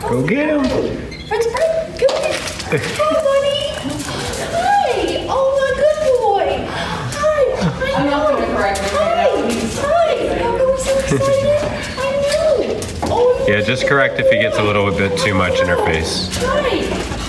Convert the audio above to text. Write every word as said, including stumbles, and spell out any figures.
Go get him. French fry, go get him. Hi, buddy. Hi. Oh, my good boy. Hi. I'm not going to correct him right now. Hi. How come we're so excited? I know. Oh, Yeah, just correct if he gets a little bit too much in her face. Hi.